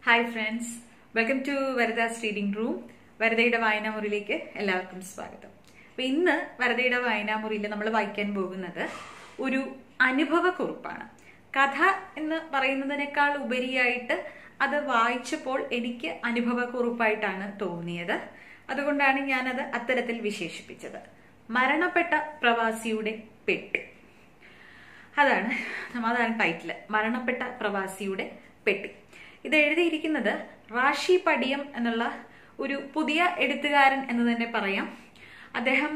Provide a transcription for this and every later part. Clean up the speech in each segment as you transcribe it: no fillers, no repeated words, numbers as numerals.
Hi friends, welcome to Varada's reading room. വരദയുടെ വായനാമുറിയിലേക്ക് എല്ലാവർക്കും സ്വാഗതം. അപ്പൊ ഇന്ന് വരദയുടെ വായനാമുറിയിൽ നമ്മൾ വായിക്കാൻ പോകുന്നത് ഒരു അനുഭവക്കുറിപ്പാണ്. കഥ എന്ന് പറയുന്നതിനേക്കാൾ ഉപരിയായിട്ട് അത് വായിച്ചപ്പോൾ എനിക്ക് അനുഭവക്കുറിപ്പായിട്ടാണ് തോന്നിയത്. അതുകൊണ്ടാണ് ഞാനത് അത്തരത്തിൽ വിശേഷിപ്പിച്ചത്. മരണപ്പെട്ട പ്രവാസിയുടെ പെട്ടി. അതാണ് ടൈറ്റിൽ, മരണപ്പെട്ട പ്രവാസിയുടെ പെട്ടി. ഇത് എഴുതിയിരിക്കുന്നത് റാഷി പടിയം എന്നുള്ള ഒരു പുതിയ എഴുത്തുകാരൻ എന്ന് തന്നെ പറയാം. അദ്ദേഹം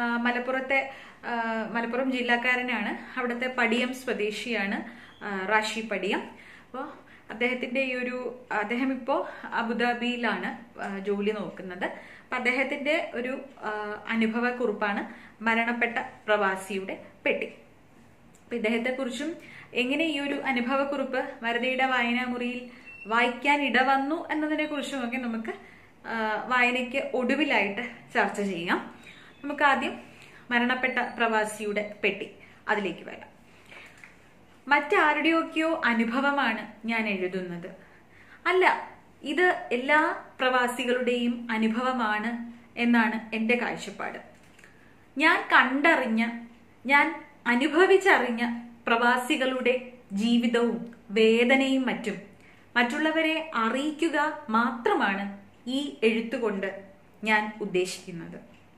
മലപ്പുറം ജില്ലക്കാരനാണ്. അവിടുത്തെ പടിയം സ്വദേശിയാണ് റാഷി പടിയം. അപ്പോൾ അദ്ദേഹം ഇപ്പോൾ അബുദാബിയിലാണ് ജോലി നോക്കുന്നത്. അപ്പൊ അദ്ദേഹത്തിന്റെ ഒരു അനുഭവക്കുറിപ്പാണ് മരണപ്പെട്ട പ്രവാസിയുടെ പെട്ടി. അപ്പൊ ഇദ്ദേഹത്തെ കുറിച്ചും എങ്ങനെ ഈ ഒരു അനുഭവക്കുറിപ്പ് വരദയുടെ വായനാമുറിയിൽ വായിക്കാൻ ഇടവന്നു എന്നതിനെ കുറിച്ചും ഒക്കെ നമുക്ക് വായനയ്ക്ക് ഒടുവിലായിട്ട് ചർച്ച ചെയ്യാം. നമുക്ക് ആദ്യം മരണപ്പെട്ട പ്രവാസിയുടെ പെട്ടി അതിലേക്ക് വരാം. മറ്റാരുടെയൊക്കെയോ അനുഭവമാണ് ഞാൻ എഴുതുന്നത്. അല്ല, ഇത് എല്ലാ പ്രവാസികളുടെയും അനുഭവമാണ് എന്നാണ് എൻ്റെ കാഴ്ചപ്പാട്. ഞാൻ കണ്ടറിഞ്ഞ, ഞാൻ അനുഭവിച്ചറിഞ്ഞ പ്രവാസികളുടെ ജീവിതവും വേദനയും മറ്റും മറ്റുള്ളവരെ അറിയിക്കുക മാത്രമാണ് ഈ എഴുത്തുകൊണ്ട് ഞാൻ ഉദ്ദേശിക്കുന്നത്.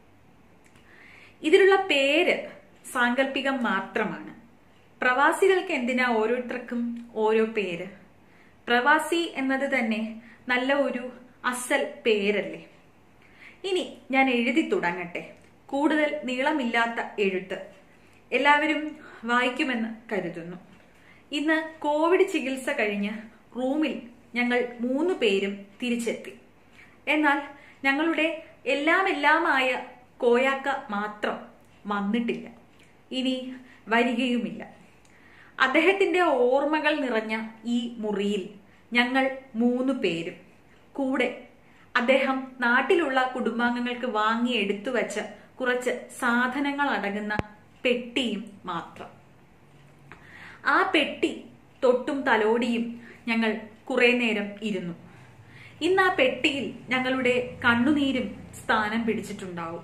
ഇതിലുള്ള പേര് സാങ്കല്പികം മാത്രമാണ്. പ്രവാസികൾക്ക് എന്തിനാ ഓരോരുത്തർക്കും ഓരോ പേര്? പ്രവാസി എന്നത് തന്നെ നല്ല ഒരു അസൽ പേരല്ലേ. ഇനി ഞാൻ എഴുതി തുടങ്ങട്ടെ. കൂടുതൽ നീളമില്ലാത്ത എഴുത്ത് എല്ലാവരും വായിക്കുമെന്ന് കരുതുന്നു. ഇന്ന് കോവിഡ് ചികിത്സ കഴിഞ്ഞ് റൂമിൽ ഞങ്ങൾ 3 പേരും തിരിച്ചെത്തി. എന്നാൽ ഞങ്ങളുടെ എല്ലാമായ കോയാക്ക മാത്രം വന്നിട്ടില്ല, ഇനി വരികയുമില്ല. അദ്ദേഹത്തിന്റെ ഓർമ്മകൾ നിറഞ്ഞ ഈ മുറിയിൽ ഞങ്ങൾ 3 പേരും, കൂടെ അദ്ദേഹം നാട്ടിലുള്ള കുടുംബാംഗങ്ങൾക്ക് വാങ്ങി എടുത്തു വച്ച കുറച്ച് സാധനങ്ങൾ അടങ്ങുന്ന പെട്ടിയും മാത്രം. ആ പെട്ടി തൊട്ടും തലോടിയും ഞങ്ങൾ കുറെ നേരം ഇരുന്നു. ഇന്ന് ആ പെട്ടിയിൽ ഞങ്ങളുടെ കണ്ണുനീരും സ്ഥാനം പിടിച്ചിട്ടുണ്ടാവും.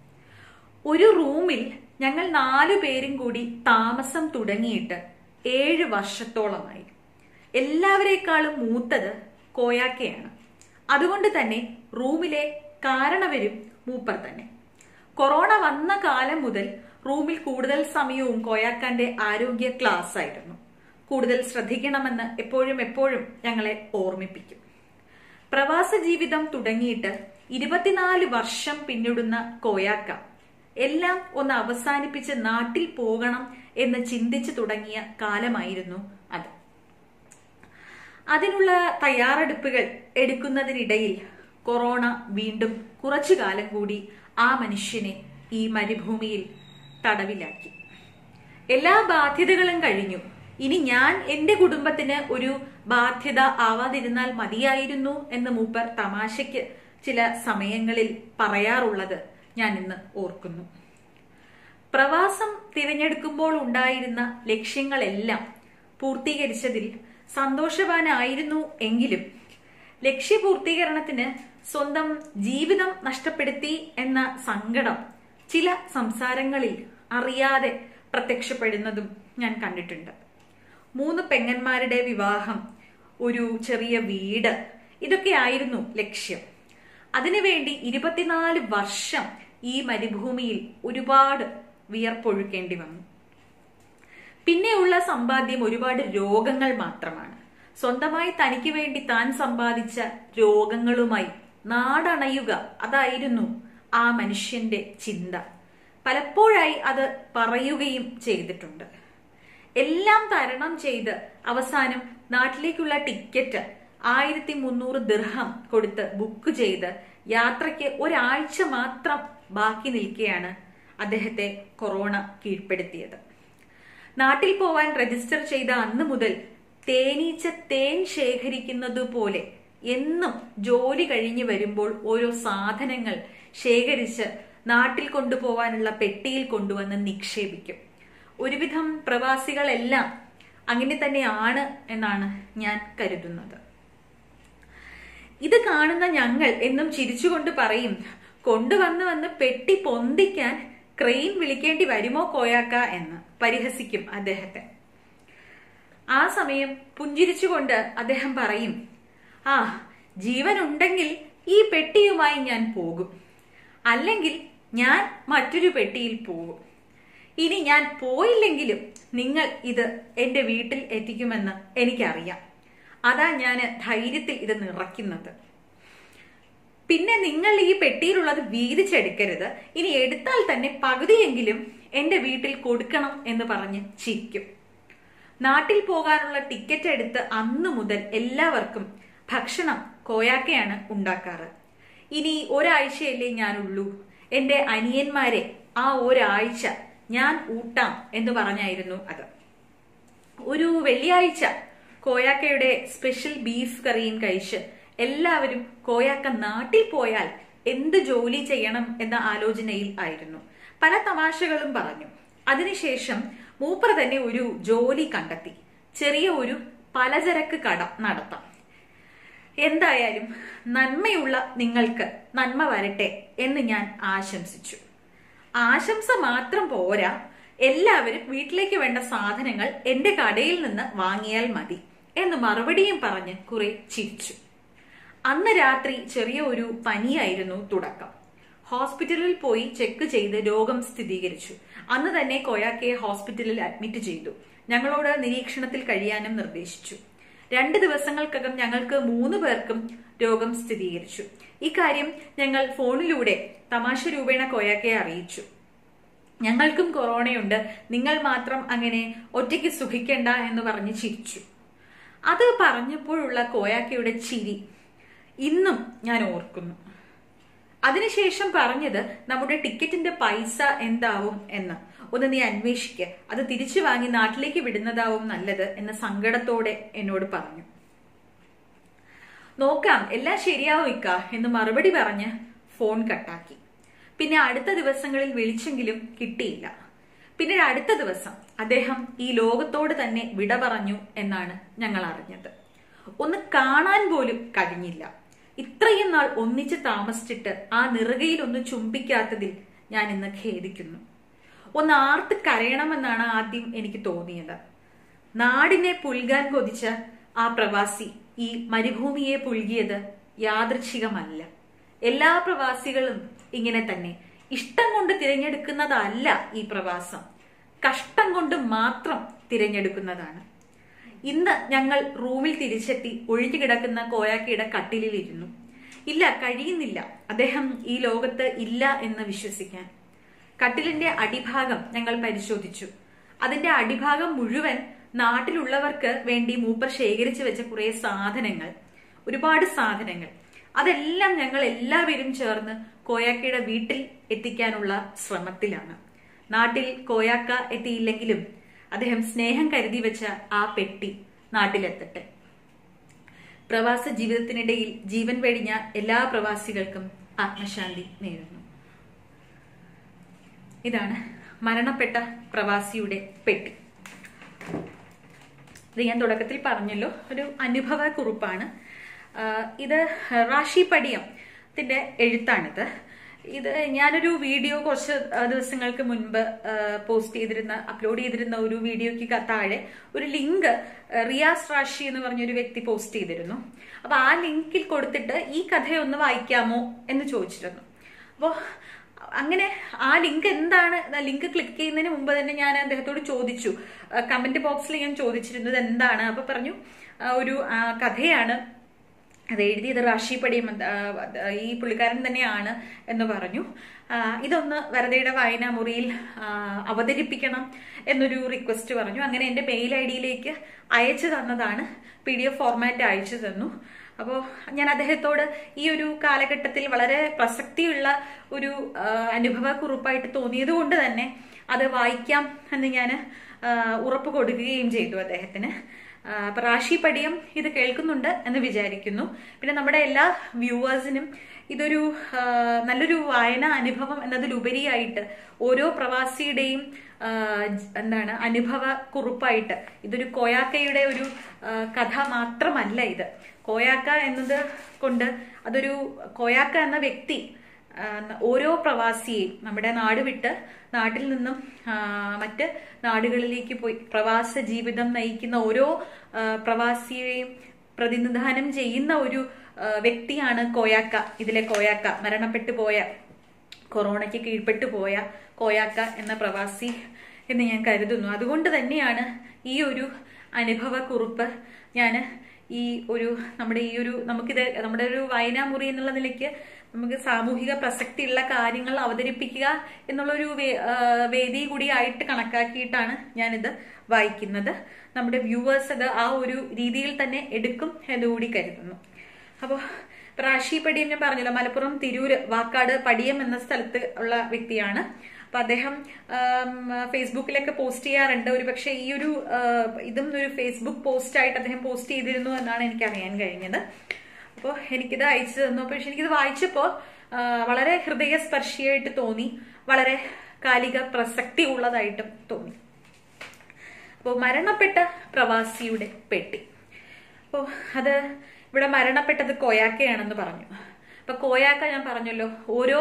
ഒരു റൂമിൽ ഞങ്ങൾ 4 പേരും കൂടി താമസം തുടങ്ങിയിട്ട് 7 വർഷത്തോളമായി. എല്ലാവരെക്കാളും മൂത്തത് കോയാക്കയാണ്. അതുകൊണ്ട് തന്നെ റൂമിലെ കാരണവരും മൂപ്പർ തന്നെ. കൊറോണ വന്ന കാലം മുതൽ റൂമിൽ കൂടുതൽ സമയവും കോയാക്കാന്റെ ആരോഗ്യ ക്ലാസ് ആയിരുന്നു. കൂടുതൽ ശ്രദ്ധിക്കണമെന്ന് എപ്പോഴും ഞങ്ങളെ ഓർമ്മിപ്പിക്കും. പ്രവാസ ജീവിതം തുടങ്ങിയിട്ട് 24 വർഷം പിന്നിടുന്ന കോയാക്ക എല്ലാം ഒന്ന് അവസാനിപ്പിച്ച് നാട്ടിൽ പോകണം എന്ന് ചിന്തിച്ചു തുടങ്ങിയ കാലമായിരുന്നു അത്. അതിനുള്ള തയ്യാറെടുപ്പുകൾ എടുക്കുന്നതിനിടയിൽ കൊറോണ വീണ്ടും കുറച്ചു കാലം കൂടി ആ മനുഷ്യനെ ഈ മരുഭൂമിയിൽ തടവിലാക്കി. എല്ലാ ബാധ്യതകളും കഴിഞ്ഞു. ഇനി ഞാൻ എന്റെ കുടുംബത്തിന് ഒരു ബാധ്യത ആവാതിരുന്നാൽ മതിയായിരുന്നു എന്ന് മൂപ്പർ തമാശയ്ക്ക് ചില സമയങ്ങളിൽ പറയാറുള്ളത് ഞാൻ ഇന്ന് ഓർക്കുന്നു. പ്രവാസം തിരഞ്ഞെടുക്കുമ്പോൾ ഉണ്ടായിരുന്ന ലക്ഷ്യങ്ങളെല്ലാം പൂർത്തീകരിച്ചതിൽ സന്തോഷവാനായിരുന്നു. എങ്കിലും ലക്ഷ്യപൂർത്തീകരണത്തിന് സ്വന്തം ജീവിതം നഷ്ടപ്പെടുത്തി എന്ന സങ്കടം ചില സംസാരങ്ങളിൽ അറിയാതെ പ്രത്യക്ഷപ്പെടുന്നതും ഞാൻ കണ്ടിട്ടുണ്ട്. 3 പെങ്ങന്മാരുടെ വിവാഹം, ഒരു ചെറിയ വീട്, ഇതൊക്കെയായിരുന്നു ലക്ഷ്യം. അതിനുവേണ്ടി 24 വർഷം ഈ മരുഭൂമിയിൽ ഒരുപാട് വിയർപ്പൊഴുക്കേണ്ടി വന്നു. പിന്നെയുള്ള സമ്പാദ്യം ഒരുപാട് രോഗങ്ങൾ മാത്രമാണ്. സ്വന്തമായി തനിക്ക് വേണ്ടി താൻ സമ്പാദിച്ച രോഗങ്ങളുമായി നാടണയുക, അതായിരുന്നു ആ മനുഷ്യന്റെ ചിന്ത. പലപ്പോഴായി അത് പറയുകയും ചെയ്തിട്ടുണ്ട്. എല്ലാം തരണം ചെയ്ത് അവസാനം നാട്ടിലേക്കുള്ള ടിക്കറ്റ് 1300 ദിർഹം കൊടുത്ത് ബുക്ക് ചെയ്ത് യാത്രയ്ക്ക് ഒരാഴ്ച മാത്രം ബാക്കി നിൽക്കെയാണ് അദ്ദേഹത്തെ കൊറോണ കീഴ്പ്പെടുത്തിയത്. നാട്ടിൽ പോവാൻ രജിസ്റ്റർ ചെയ്ത അന്ന് മുതൽ തേനീച്ച തേൻ ശേഖരിക്കുന്നത് പോലെ എന്നും ജോലി കഴിഞ്ഞ് വരുമ്പോൾ ഓരോ സാധനങ്ങൾ ശേഖരിച്ച് നാട്ടിൽ കൊണ്ടുപോവാനുള്ള പെട്ടിയിൽ കൊണ്ടുവന്ന് നിക്ഷേപിക്കും. ഒരുവിധം പ്രവാസികളെല്ലാം അങ്ങനെ തന്നെയാണ് എന്നാണ് ഞാൻ കരുതുന്നത്. ഇത് കാണുന്ന ഞങ്ങൾ എന്നും ചിരിച്ചുകൊണ്ട് പറയും, കൊണ്ടുവന്ന് പെട്ടി പൊന്തിക്കാൻ ക്രെയിൻ വിളിക്കേണ്ടി വരുമോ കോയാക്ക എന്ന് പരിഹസിക്കും അദ്ദേഹത്തെ. ആ സമയം പുഞ്ചിരിച്ചുകൊണ്ട് അദ്ദേഹം പറയും, ആ ജീവനുണ്ടെങ്കിൽ ഈ പെട്ടിയുമായി ഞാൻ പോകും, അല്ലെങ്കിൽ ഞാൻ മറ്റൊരു പെട്ടിയിൽ പോകും. ഇനി ഞാൻ പോയില്ലെങ്കിലും നിങ്ങൾ ഇത് എന്റെ വീട്ടിൽ എത്തിക്കുമെന്ന് എനിക്കറിയാം. അതാ ഞാൻ ധൈര്യത്തിൽ ഇത് നിറയ്ക്കുന്നത്. പിന്നെ നിങ്ങൾ ഈ പെട്ടിയിലുള്ളത് വീതിച്ചെടുക്കരുത്, ഇനി എടുത്താൽ തന്നെ പകുതിയെങ്കിലും എന്റെ വീട്ടിൽ കൊടുക്കണം എന്ന് പറഞ്ഞ് ചിരിക്കും. നാട്ടിൽ പോകാനുള്ള ടിക്കറ്റ് എടുത്ത് അന്നു മുതൽ എല്ലാവർക്കും ഭക്ഷണം കോയാക്കയാണ് ഉണ്ടാക്കാറ്. ഇനി ഒരാഴ്ചയല്ലേ ഞാനുള്ളൂ, എന്റെ അനിയന്മാരെ ആ ഒരാഴ്ച ഞാൻ ഊട്ടാം എന്ന് പറഞ്ഞായിരുന്നു അത്. ഒരു വെള്ളിയാഴ്ച കോയാക്കയുടെ സ്പെഷ്യൽ ബീഫ് കറിയും കഴിച്ച് എല്ലാവരും കോയാക്ക നാട്ടിൽ പോയാൽ എന്ത് ജോലി ചെയ്യണം എന്ന ആലോചനയിൽ ആയിരുന്നു. പല തമാശകളും പറഞ്ഞു. അതിനുശേഷം മൂപ്പർ തന്നെ ഒരു ജോലി കണ്ടെത്തി, ചെറിയ ഒരു പലചരക്ക് കട നടത്താം. എന്തായാലും നന്മയുള്ള നിങ്ങൾക്ക് നന്മ വരട്ടെ എന്ന് ഞാൻ ആശംസിച്ചു. ആശംസ മാത്രം പോരാ, എല്ലാവരും വീട്ടിലേക്ക് വേണ്ട സാധനങ്ങൾ എന്റെ കടയിൽ നിന്ന് വാങ്ങിയാൽ മതി എന്ന് മറുപടിയും പറഞ്ഞ് കുറെ ചിരിച്ചു. അന്ന് രാത്രി ചെറിയ ഒരു പനിയായിരുന്നു തുടക്കം. ഹോസ്പിറ്റലിൽ പോയി ചെക്ക് ചെയ്ത് രോഗം സ്ഥിരീകരിച്ചു. അന്ന് തന്നെ കോയാക്കയെ ഹോസ്പിറ്റലിൽ അഡ്മിറ്റ് ചെയ്തു. ഞങ്ങളോട് നിരീക്ഷണത്തിൽ കഴിയാനും നിർദ്ദേശിച്ചു. 2 ദിവസങ്ങൾക്കകം ഞങ്ങൾക്ക് 3 പേർക്കും രോഗം സ്ഥിരീകരിച്ചു. ഇക്കാര്യം ഞങ്ങൾ ഫോണിലൂടെ തമാശ രൂപേണ കോയാക്കയെ അറിയിച്ചു. ഞങ്ങൾക്കും കൊറോണയുണ്ട്, നിങ്ങൾ മാത്രം അങ്ങനെ ഒറ്റയ്ക്ക് സുഖിക്കേണ്ട എന്ന് പറഞ്ഞ് ചിരിച്ചു. അത് പറഞ്ഞപ്പോഴുള്ള കോയാക്കയുടെ ചിരി ഇന്നും ഞാൻ ഓർക്കുന്നു. അതിനുശേഷം പറഞ്ഞത്, നമ്മുടെ ടിക്കറ്റിന്റെ പൈസ എന്താവും എന്ന് ഒന്ന് നീ അന്വേഷിക്കുക, അത് തിരിച്ചു വാങ്ങി നാട്ടിലേക്ക് വിടുന്നതാവും നല്ലത് എന്ന് സങ്കടത്തോടെ എന്നോട് പറഞ്ഞു. നോക്കാം, എല്ലാം ശരിയാവും ഇക്ക എന്ന് മറുപടി പറഞ്ഞ് ഫോൺ കട്ടാക്കി. പിന്നെ അടുത്ത ദിവസങ്ങളിൽ വിളിച്ചെങ്കിലും കിട്ടിയില്ല. പിന്നെ അടുത്ത ദിവസം അദ്ദേഹം ഈ ലോകത്തോട് തന്നെ വിട പറഞ്ഞു എന്നാണ് ഞങ്ങൾ അറിഞ്ഞത്. ഒന്ന് കാണാൻ പോലും കഴിഞ്ഞില്ല. ഇത്രയും നാൾ ഒന്നിച്ച് താമസിച്ചിട്ട് ആ നെറുകയിൽ ഒന്ന് ചുംബിക്കാത്തതിൽ ഞാൻ ഇന്ന് ഖേദിക്കുന്നു. ഒന്ന് ആർത്ത് കരയണമെന്നാണ് ആദ്യം എനിക്ക് തോന്നിയത്. നാടിനെ പുൽകാൻ കൊതിച്ച ആ പ്രവാസി ഈ മരുഭൂമിയെ പുൽകിയത് യാദൃച്ഛികമല്ല. എല്ലാ പ്രവാസികളും ഇങ്ങനെ തന്നെ. ഇഷ്ടം കൊണ്ട് തിരഞ്ഞെടുക്കുന്നതല്ല ഈ പ്രവാസം, കഷ്ടം കൊണ്ട് മാത്രം തിരഞ്ഞെടുക്കുന്നതാണ്. ഇന്ന് ഞങ്ങൾ റൂമിൽ തിരിച്ചെത്തി ഒഴിഞ്ഞു കിടക്കുന്ന കോയാക്കയുടെ കട്ടിലിരുന്നു. ഇല്ല, കഴിയുന്നില്ല അദ്ദേഹം ഈ ലോകത്ത് ഇല്ല എന്ന് വിശ്വസിക്കാൻ. കട്ടിലിന്റെ അടിഭാഗം ഞങ്ങൾ പരിശോധിച്ചു. അതിന്റെ അടിഭാഗം മുഴുവൻ നാട്ടിലുള്ളവർക്ക് വേണ്ടി മൂപ്പർ ശേഖരിച്ചു വെച്ച കുറെ സാധനങ്ങൾ, ഒരുപാട് സാധനങ്ങൾ. അതെല്ലാം ഞങ്ങൾ എല്ലാവരും ചേർന്ന് കോയാക്കയുടെ വീട്ടിൽ എത്തിക്കാനുള്ള ശ്രമത്തിലാണ്. നാട്ടിൽ കോയാക്ക എത്തിയില്ലെങ്കിലും അദ്ദേഹം സ്നേഹം കരുതി വെച്ച ആ പെട്ടി നാട്ടിലെത്തട്ടെ. പ്രവാസ ജീവിതത്തിനിടയിൽ ജീവൻ വെടിഞ്ഞ എല്ലാ പ്രവാസികൾക്കും ആത്മശാന്തി നേരുന്നു. ഇതാണ് മരണപ്പെട്ട പ്രവാസിയുടെ പെട്ടി. ഇത് ഞാൻ തുടക്കത്തിൽ പറഞ്ഞല്ലോ, ഒരു അനുഭവ കുറിപ്പാണ്. ഇത് റാഷി പടിയത്തിന്റെ എഴുത്താണിത്. ഇത് ഞാനൊരു വീഡിയോ കുറച്ച് ദിവസങ്ങൾക്ക് മുൻപ് അപ്ലോഡ് ചെയ്തിരുന്ന ഒരു വീഡിയോയ്ക്ക് താഴെ ഒരു ലിങ്ക് റിയാസ് റാഷി എന്ന് പറഞ്ഞൊരു വ്യക്തി പോസ്റ്റ് ചെയ്തിരുന്നു. അപ്പൊ ആ ലിങ്കിൽ കൊടുത്തിട്ട് ഈ കഥയൊന്ന് വായിക്കാമോ എന്ന് ചോദിച്ചിരുന്നു. അപ്പോ അങ്ങനെ ആ ലിങ്ക് എന്താണ്, ലിങ്ക് ക്ലിക്ക് ചെയ്യുന്നതിന് മുമ്പ് തന്നെ ഞാൻ അദ്ദേഹത്തോട് ചോദിച്ചു, കമന്റ് ബോക്സിൽ ഞാൻ ചോദിച്ചിരുന്നത് എന്താണ്. അപ്പൊ പറഞ്ഞു ഒരു കഥയാണ്, അത് എഴുതിയത് റാഷി പടിയം, ഈ പുള്ളിക്കാരൻ തന്നെയാണ് എന്ന് പറഞ്ഞു. ഇതൊന്ന് വെറുതെയുടെ വായനാ മുറിയിൽ അവതരിപ്പിക്കണം എന്നൊരു റിക്വസ്റ്റ് പറഞ്ഞു. അങ്ങനെ എൻ്റെ മെയിൽ ഐഡിയിലേക്ക് അയച്ചു തന്നതാണ്. PDF ഫോർമാറ്റ് അയച്ചു തന്നു. അപ്പോൾ ഞാൻ അദ്ദേഹത്തോട് ഈ ഒരു കാലഘട്ടത്തിൽ വളരെ പ്രസക്തിയുള്ള ഒരു അനുഭവ കുറിപ്പായിട്ട് തോന്നിയത് കൊണ്ട് തന്നെ അത് വായിക്കാം എന്ന് ഞാൻ ഉറപ്പ് കൊടുക്കുകയും ചെയ്തു അദ്ദേഹത്തിന്. അപ്പൊ റാഷി പടിയം ഇത് കേൾക്കുന്നുണ്ട് എന്ന് വിചാരിക്കുന്നു. പിന്നെ നമ്മുടെ എല്ലാ വ്യൂവേഴ്സിനും ഇതൊരു നല്ലൊരു വായനാ അനുഭവം എന്നതിലുപരിയായിട്ട് ഓരോ പ്രവാസിയുടെയും അനുഭവ കുറിപ്പായിട്ട്, ഇതൊരു കോയാക്കയുടെ ഒരു കഥ മാത്രമല്ല. ഇത് കോയാക്ക എന്നത് കൊണ്ട് അതൊരു കോയാക്ക എന്ന വ്യക്തി ഓരോ പ്രവാസിയെയും നമ്മുടെ നാട് വിട്ട് നാട്ടിൽ നിന്നും മറ്റ് നാടുകളിലേക്ക് പോയി പ്രവാസ ജീവിതം നയിക്കുന്ന ഓരോ പ്രവാസിയെയും പ്രതിനിധാനം ചെയ്യുന്ന ഒരു വ്യക്തിയാണ് കോയാക്ക. ഇതിലെ കോയാക്ക മരണപ്പെട്ടു പോയ, കൊറോണയ്ക്ക് കീഴ്പ്പെട്ടു പോയ കോയാക്ക എന്ന പ്രവാസി എന്ന് ഞാൻ കരുതുന്നു. അതുകൊണ്ട് തന്നെയാണ് ഈ ഒരു അനുഭവക്കുറിപ്പ് ഞാൻ ഈ ഒരു നമുക്കിത് നമ്മുടെ ഒരു വായനാമുറി എന്നുള്ള നിലയ്ക്ക് നമുക്ക് സാമൂഹിക പ്രസക്തിയുള്ള കാര്യങ്ങൾ അവതരിപ്പിക്കുക എന്നുള്ളൊരു വേദി കൂടിയായിട്ട് കണക്കാക്കിയിട്ടാണ് ഞാനിത് വായിക്കുന്നത്. നമ്മുടെ വ്യൂവേഴ്സ് അത് ആ ഒരു രീതിയിൽ തന്നെ എടുക്കും എന്നുകൂടി കരുതുന്നു. അപ്പോൾ റാഷി പടിയം ഞാൻ പറഞ്ഞല്ലോ, മലപ്പുറം തിരൂര് വാക്കാട് പടിയം എന്ന സ്ഥലത്ത് ഉള്ള വ്യക്തിയാണ്. അപ്പൊ അദ്ദേഹം ഫേസ്ബുക്കിലൊക്കെ പോസ്റ്റ് ചെയ്യാറുണ്ട്. ഒരു പക്ഷെ ഈ ഒരു ഇതും ഒരു ഫേസ്ബുക്ക് പോസ്റ്റ് ആയിട്ട് അദ്ദേഹം പോസ്റ്റ് ചെയ്തിരുന്നു എന്നാണ് എനിക്ക് അറിയാൻ കഴിഞ്ഞത്. അപ്പോൾ എനിക്കിത് അയച്ചു തന്നു. പക്ഷെ എനിക്കിത് വായിച്ചപ്പോൾ വളരെ ഹൃദയസ്പർശിയായിട്ട് തോന്നി, വളരെ കാലിക പ്രസക്തി ഉള്ളതായിട്ടും തോന്നി. അപ്പോൾ മരണപ്പെട്ട പ്രവാസിയുടെ പെട്ടി. അപ്പോൾ അത് ഇവിടെ മരണപ്പെട്ടത് കോയാക്കയാണെന്ന് പറഞ്ഞു. അപ്പൊ കോയാക്ക ഞാൻ പറഞ്ഞല്ലോ, ഓരോ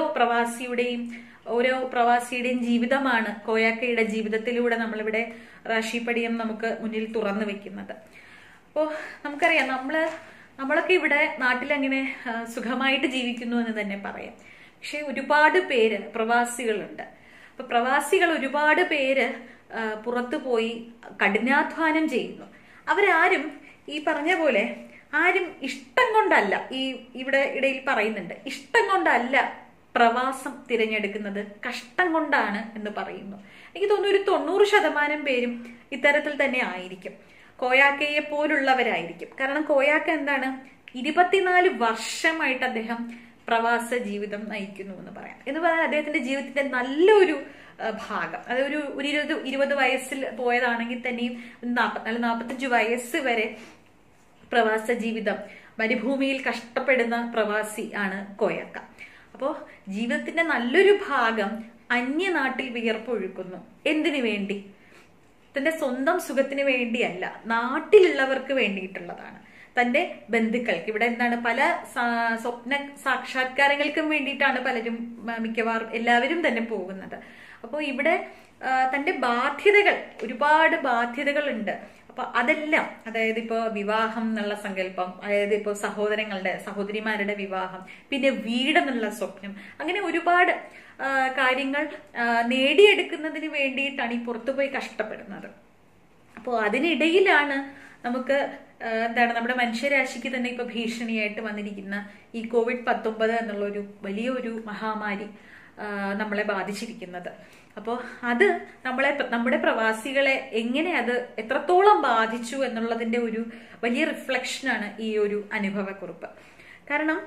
പ്രവാസിയുടെയും ജീവിതമാണ് കോയാക്കയുടെ ജീവിതത്തിലൂടെ നമ്മളിവിടെ റാഷി പടിയം നമുക്ക് മുന്നിൽ തുറന്നു വെക്കുന്നത്. അപ്പോൾ നമുക്കറിയാം, നമ്മളൊക്കെ ഇവിടെ നാട്ടിലെങ്ങനെ സുഖമായിട്ട് ജീവിക്കുന്നു എന്ന് തന്നെ പറയാം. പക്ഷെ ഒരുപാട് പേര് പ്രവാസികളുണ്ട്. അപ്പൊ പ്രവാസികൾ ഒരുപാട് പേര് പുറത്തു പോയി കഠിനാധ്വാനം ചെയ്യുന്നു. അവരാരും ഈ പറഞ്ഞ പോലെ ആരും ഇഷ്ടം കൊണ്ടല്ല, ഇവിടെ ഇടയിൽ പറയുന്നുണ്ട്, ഇഷ്ടം കൊണ്ടല്ല പ്രവാസം തിരഞ്ഞെടുക്കുന്നത്, കഷ്ടം കൊണ്ടാണ് എന്ന് പറയുന്നു. എനിക്ക് തോന്നുന്നു ഒരു 90% പേരും ഇത്തരത്തിൽ തന്നെ ആയിരിക്കും, കോയാക്കയെ പോലുള്ളവരായിരിക്കും. കാരണം കോയാക്ക എന്താണ്, 24 വർഷമായിട്ട് അദ്ദേഹം പ്രവാസ ജീവിതം നയിക്കുന്നു എന്ന് പറയാം. എന്ന് പറഞ്ഞാൽ അദ്ദേഹത്തിന്റെ ജീവിതത്തിന്റെ നല്ലൊരു ഭാഗം, അത് ഒരു 20 വയസ്സിൽ പോയതാണെങ്കിൽ തന്നെയും 45 വയസ്സ് വരെ പ്രവാസ ജീവിതം, മരുഭൂമിയിൽ കഷ്ടപ്പെടുന്ന പ്രവാസി ആണ് കോയാക്ക. അപ്പോ ജീവിതത്തിന്റെ നല്ലൊരു ഭാഗം അന്യനാട്ടിൽ വിയർപ്പൊഴുക്കുന്നു. എന്തിനു വേണ്ടി? തന്റെ സ്വന്തം സുഖത്തിന് വേണ്ടിയല്ല, നാട്ടിലുള്ളവർക്ക് വേണ്ടിയിട്ടുള്ളതാണ്. തന്റെ ബന്ധുക്കൾക്ക്, ഇവിടെ എന്താണ്, പല സ്വപ്ന സാക്ഷാത്കാരങ്ങൾക്കും വേണ്ടിയിട്ടാണ് പലരും, മിക്കവാറും എല്ലാവരും തന്നെ പോകുന്നത്. അപ്പോൾ ഇവിടെ തന്റെ ബാധ്യതകൾ, ഒരുപാട് ബാധ്യതകളുണ്ട്. അപ്പൊ അതെല്ലാം, അതായത് ഇപ്പൊ വിവാഹം എന്നുള്ള സങ്കല്പം, അതായത് ഇപ്പൊ സഹോദരിമാരുടെ വിവാഹം, പിന്നെ വീടെന്നുള്ള സ്വപ്നം, അങ്ങനെ ഒരുപാട് കാര്യങ്ങൾ നേടിയെടുക്കുന്നതിന് വേണ്ടിയിട്ടാണ് ഈ പുറത്തുപോയി കഷ്ടപ്പെടുന്നത്. അപ്പോൾ അതിനിടയിലാണ് നമുക്ക് നമ്മുടെ മനുഷ്യരാശിക്ക് തന്നെ ഇപ്പൊ ഭീഷണിയായിട്ട് വന്നിരിക്കുന്ന ഈ COVID-19 എന്നുള്ളൊരു വലിയൊരു മഹാമാരി നമ്മളെ ബാധിച്ചിരിക്കുന്നത്. അപ്പോൾ അത് നമ്മുടെ പ്രവാസികളെ എങ്ങനെ അത് എത്രത്തോളം ബാധിച്ചു എന്നുള്ളതിന്റെ ഒരു വലിയ റിഫ്ലക്ഷനാണ് ഈ ഒരു അനുഭവക്കുറിപ്പ്. കാരണം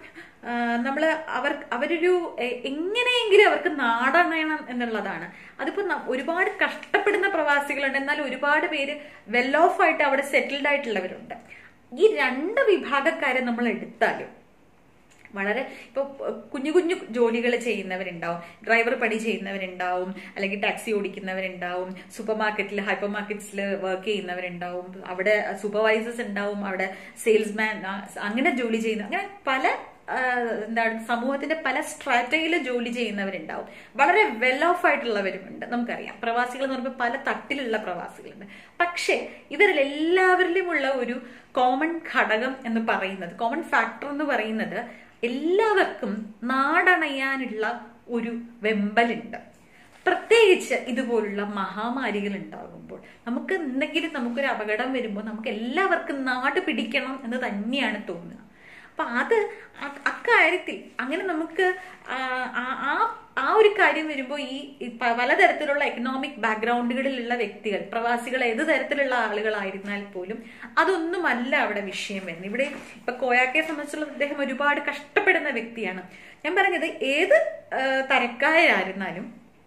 അവരൊരു എങ്ങനെയെങ്കിലും അവർക്ക് നാടണയണം എന്നുള്ളതാണ്. അതിപ്പോ ഒരുപാട് കഷ്ടപ്പെടുന്ന പ്രവാസികളുണ്ട്, എന്നാൽ ഒരുപാട് പേര് വെൽ ഓഫ് ആയിട്ട് അവിടെ സെറ്റിൽഡ് ആയിട്ടുള്ളവരുണ്ട്. ഈ 2 വിഭാഗക്കാരെ നമ്മൾ എടുത്താലും വളരെ ഇപ്പൊ കുഞ്ഞു കുഞ്ഞു ജോലികൾ ചെയ്യുന്നവരുണ്ടാവും, ഡ്രൈവർ പണി ചെയ്യുന്നവരുണ്ടാവും, അല്ലെങ്കിൽ ടാക്സി ഓടിക്കുന്നവരുണ്ടാവും, സൂപ്പർ മാർക്കറ്റിൽ ഹൈപ്പർ മാർക്കറ്റ്സിൽ വർക്ക് ചെയ്യുന്നവരുണ്ടാവും, അവിടെ സൂപ്പർവൈസേഴ്സ് ഉണ്ടാവും, അവിടെ സെയിൽസ്മാൻ, അങ്ങനെ ജോലി ചെയ്യുന്ന, അങ്ങനെ പല സമൂഹത്തിന്റെ പല സ്ട്രാറ്റയിൽ ജോലി ചെയ്യുന്നവരുണ്ടാവും. വളരെ വെൽ ഓഫ് ആയിട്ടുള്ളവരുമുണ്ട്. നമുക്കറിയാം, പ്രവാസികൾ എന്ന് പറയുമ്പോൾ പല തട്ടിലുള്ള പ്രവാസികളുണ്ട്. പക്ഷെ ഇവരിലെല്ലാവരിലുമുള്ള ഒരു കോമൺ ഘടകം എന്ന് പറയുന്നത്, കോമൺ ഫാക്ടർ എന്ന് പറയുന്നത്, എല്ലാവർക്കും നാടണയാനുള്ള ഒരു വെമ്പലുണ്ട്. പ്രത്യേകിച്ച് ഇതുപോലുള്ള മഹാമാരികൾ ഉണ്ടാകുമ്പോൾ, നമുക്കൊരു അപകടം വരുമ്പോൾ നമുക്ക് എല്ലാവർക്കും നാട് പിടിക്കണം എന്ന് തന്നെയാണ് തോന്നുക. അപ്പൊ അക്കാര്യത്തിൽ അങ്ങനെ നമുക്ക് ആ ഒരു കാര്യം വരുമ്പോൾ ഈ പലതരത്തിലുള്ള എക്കണോമിക് ബാക്ക്ഗ്രൗണ്ടുകളിലുള്ള വ്യക്തികൾ, പ്രവാസികൾ ഏത് തരത്തിലുള്ള ആളുകളായിരുന്നാൽ പോലും അതൊന്നുമല്ല അവിടെ വിഷയം വരുന്നത്. ഇവിടെ ഇപ്പൊ കോയാക്കയെ സംബന്ധിച്ചുള്ള അദ്ദേഹം ഒരുപാട് കഷ്ടപ്പെടുന്ന വ്യക്തിയാണ്. ഞാൻ പറഞ്ഞത് ഏത് തരക്കാരായിരുന്നാലും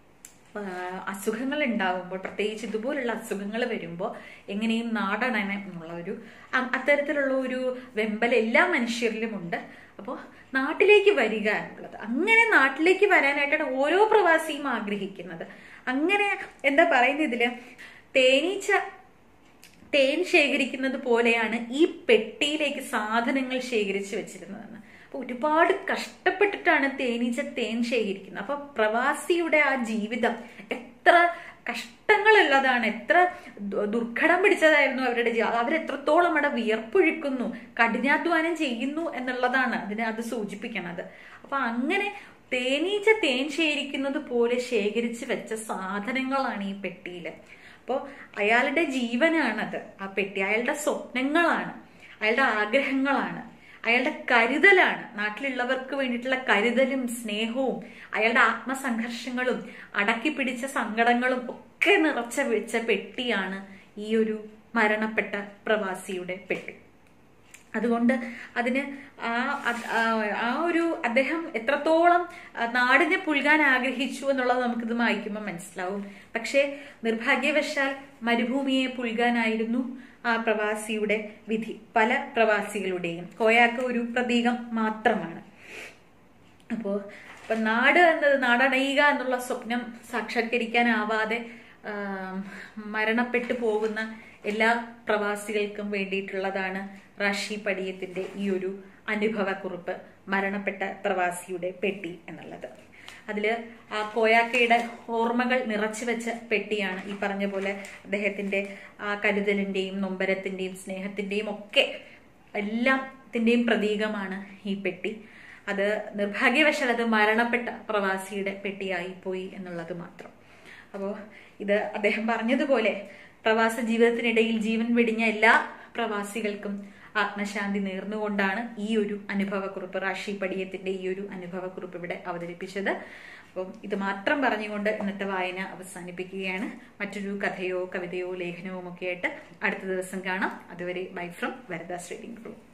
അസുഖങ്ങൾ ഉണ്ടാകുമ്പോൾ, പ്രത്യേകിച്ച് ഇതുപോലുള്ള അസുഖങ്ങൾ വരുമ്പോൾ എങ്ങനെയും നാടണണം എന്നുള്ള അത്തരത്തിലുള്ള ഒരു വെമ്പൽ എല്ലാ മനുഷ്യരിലും ഉണ്ട്. അപ്പോൾ നാട്ടിലേക്ക് വരിക എന്നുള്ളത്, അങ്ങനെ നാട്ടിലേക്ക് വരാനായിട്ടാണ് ഓരോ പ്രവാസിയും ആഗ്രഹിക്കുന്നത്. അങ്ങനെ എന്താ പറയുന്നത്, ഇതില് തേൻ ശേഖരിക്കുന്നത് പോലെയാണ് ഈ പെട്ടിയിലേക്ക് സാധനങ്ങൾ ശേഖരിച്ചു വെച്ചിരുന്നതെന്ന്. അപ്പൊ ഒരുപാട് കഷ്ടപ്പെട്ടിട്ടാണ് തേനീച്ച തേൻ ശേഖരിക്കുന്നത്. അപ്പൊ പ്രവാസിയുടെ ആ ജീവിതം എത്ര കഷ്ടങ്ങളുള്ളതാണ്, എത്ര ദുർഘടം പിടിച്ചതായിരുന്നു അവരുടെ ജീവിതം. അവരെത്രത്തോളം അവിടെ വിയർപ്പൊഴിക്കുന്നു, കഠിനാധ്വാനം ചെയ്യുന്നു എന്നുള്ളതാണ് അത് സൂചിപ്പിക്കണത്. അപ്പൊ അങ്ങനെ തേനീച്ച തേൻ ശേഖരിക്കുന്നത് പോലെ ശേഖരിച്ച് വെച്ച സാധനങ്ങളാണ് ഈ പെട്ടിയില്. അപ്പോൾ അയാളുടെ ജീവനാണത്, ആ പെട്ടി. അയാളുടെ സ്വപ്നങ്ങളാണ്, അയാളുടെ ആഗ്രഹങ്ങളാണ്, അയാളുടെ കരുതലാണ്, നാട്ടിലുള്ളവർക്ക് വേണ്ടിയിട്ടുള്ള കരുതലും സ്നേഹവും അയാളുടെ ആത്മസംഘർഷങ്ങളും അടക്കി പിടിച്ച സങ്കടങ്ങളും ഒക്കെ നിറച്ച വെച്ച പെട്ടിയാണ് ഈ ഒരു മരണപ്പെട്ട പ്രവാസിയുടെ പെട്ടി. അതുകൊണ്ട് അതിന് ആ ഒരു അദ്ദേഹം എത്രത്തോളം നാടിനെ പുൽകാൻ ആഗ്രഹിച്ചു എന്നുള്ളത് നമുക്കിത് വായിക്കുമ്പോൾ മനസ്സിലാവും. പക്ഷേ നിർഭാഗ്യവശാൽ മരുഭൂമിയെ പുൽകാനായിരുന്നു ആ പ്രവാസിയുടെ വിധി. പല പ്രവാസികളുടെയും. കോയാക്ക ഒരു പ്രതീകം മാത്രമാണ്. ഇപ്പൊ നാട് എന്നത്, നാടണയുക എന്നുള്ള സ്വപ്നം സാക്ഷാത്കരിക്കാനാവാതെ മരണപ്പെട്ടു പോകുന്ന എല്ലാ പ്രവാസികൾക്കും വേണ്ടിയിട്ടുള്ളതാണ് റാഷി പടിയത്തിന്റെ ഈ ഒരു അനുഭവക്കുറിപ്പ്, മരണപ്പെട്ട പ്രവാസിയുടെ പെട്ടി എന്നുള്ളത്. അതില് ആ കോയാക്കയുടെ ഓർമ്മകൾ നിറച്ചു വെച്ച പെട്ടിയാണ്. ഈ പറഞ്ഞ പോലെ അദ്ദേഹത്തിന്റെ ആ കരുതലിന്റെയും നൊമ്പരത്തിന്റെയും സ്നേഹത്തിന്റെയും ഒക്കെ എല്ലാത്തിന്റെയും പ്രതീകമാണ് ഈ പെട്ടി. അത് നിർഭാഗ്യവശാൽ അത് മരണപ്പെട്ട പ്രവാസിയുടെ പെട്ടിയായി പോയി എന്നുള്ളത് മാത്രം. അപ്പോൾ ഇത് അദ്ദേഹം പറഞ്ഞതുപോലെ പ്രവാസ ജീവിതത്തിനിടയിൽ ജീവൻ വെടിഞ്ഞ എല്ലാ പ്രവാസികൾക്കും ആത്മശാന്തി നേർന്നുകൊണ്ടാണ് ഈ ഒരു അനുഭവക്കുറിപ്പ്, റാഷി പടിയത്തിന്റെ ഈ ഒരു അനുഭവക്കുറിപ്പ് ഇവിടെ അവതരിപ്പിച്ചത്. അപ്പം ഇത് മാത്രം പറഞ്ഞുകൊണ്ട് ഇന്നത്തെ വായന അവസാനിപ്പിക്കുകയാണ്. മറ്റൊരു കഥയോ കവിതയോ ലേഖനവും ഒക്കെ ആയിട്ട് അടുത്ത ദിവസം കാണാം. അതുവരെ bye from Varada's reading room.